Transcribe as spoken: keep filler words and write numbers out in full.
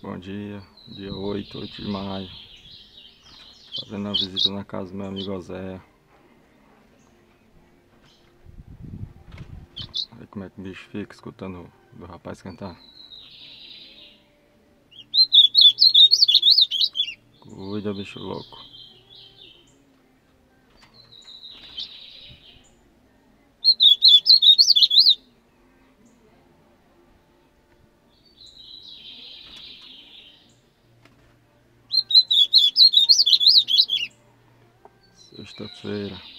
Bom dia, dia oito, oito de maio. Fazendo uma visita na casa do meu amigo Oséia. Olha como é que o bicho fica escutando o do rapaz cantar. Cuida, bicho louco. Sexta-feira.